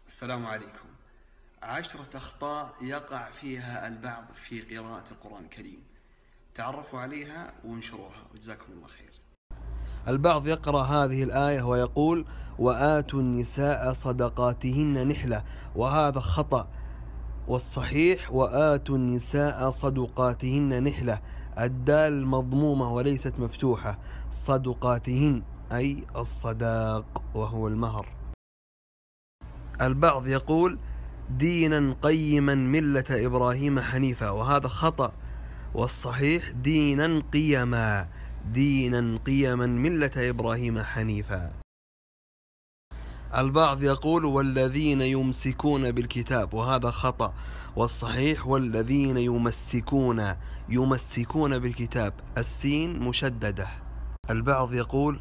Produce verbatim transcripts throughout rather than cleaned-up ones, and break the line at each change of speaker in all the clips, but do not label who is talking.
السلام عليكم. عشرة أخطاء يقع فيها البعض في قراءة القرآن الكريم، تعرفوا عليها وانشروها، وجزاكم الله خير.
البعض يقرأ هذه الآية ويقول: وآتوا النساء صدقاتهن نحلة، وهذا خطأ. والصحيح: وآتوا النساء صدقاتهن نحلة، الدال مضمومة وليست مفتوحة. صدقاتهن أي الصداق وهو المهر. البعض يقول: دينا قيما ملة إبراهيم حنيفا، وهذا خطأ. والصحيح: دينا قيما دينا قيما ملة إبراهيم حنيفا. البعض يقول: والذين يمسكون بالكتاب، وهذا خطأ. والصحيح: والذين يمسكون يمسكون بالكتاب، السين مشددة. البعض يقول: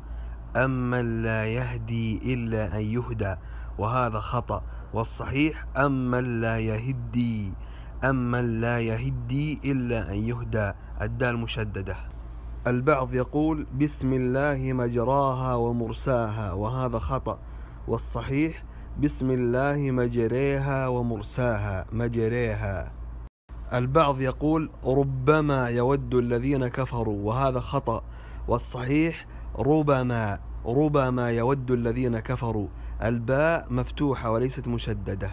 أمن لا يهدي إلا أن يهدى، وهذا خطأ. والصحيح: أمن لا يهدي أمن لا يهدي إلا أن يهدى، الدال مشددة. البعض يقول: بسم الله مجراها ومرساها، وهذا خطأ. والصحيح: بسم الله مجريها ومرساها، مجريها. البعض يقول: ربما يود الذين كفروا، وهذا خطأ. والصحيح: ربما ربما يود الذين كفروا، الباء مفتوحة وليست مشددة.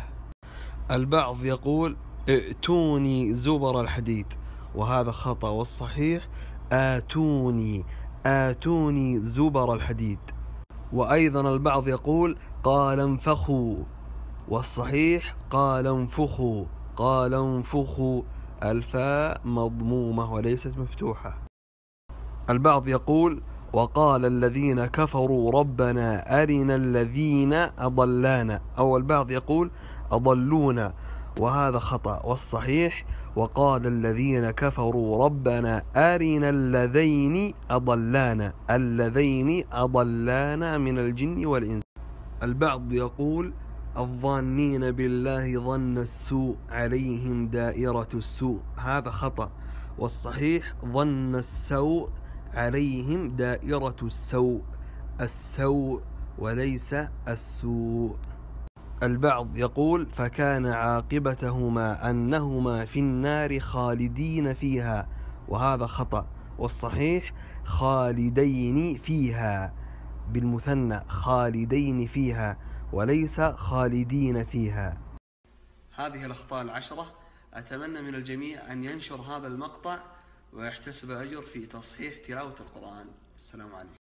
البعض يقول: ائتوني زبر الحديد، وهذا خطأ. والصحيح: آتوني آتوني زبر الحديد. وأيضا البعض يقول: قال انفخوا، والصحيح: قال انفخوا قال انفخوا، الفاء مضمومة وليست مفتوحة. البعض يقول: وقال الذين كفروا ربنا أرنا الذين أضلانا، أو البعض يقول: أضلونا، وهذا خطأ. والصحيح: وقال الذين كفروا ربنا أرنا اللذين أضلانا، اللذين أضلانا من الجن والإنس. البعض يقول: الظانين بالله ظن السوء عليهم دائرة السوء، هذا خطأ. والصحيح: ظن السوء عليهم دائرة السوء، السوء وليس السوء. البعض يقول: فكان عاقبتهما أنهما في النار خالدين فيها، وهذا خطأ. والصحيح: خالدين فيها بالمثنى، خالدين فيها وليس خالدين فيها.
هذه الأخطاء العشرة، أتمنى من الجميع أن ينشر هذا المقطع ويحتسب أجر في تصحيح تلاوة القرآن. السلام عليكم.